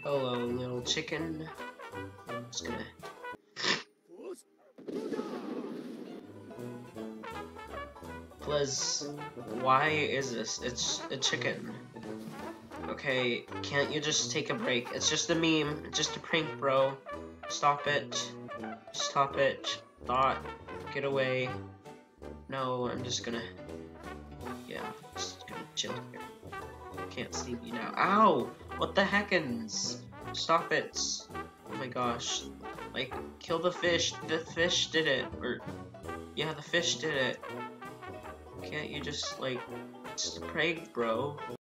Hello, little chicken. I'm just gonna... Liz, why is this? It's a chicken. Okay, can't you just take a break? It's just a meme. It's just a prank, bro. Stop it. Stop it. Thought. Get away. No, I'm just gonna... Yeah, just gonna chill here. Can't see me now. Ow! What the heckins? Stop it. Oh my gosh. Like, kill the fish. The fish did it. Or, yeah, the fish did it. Can't you just, like, it's a prank, bro?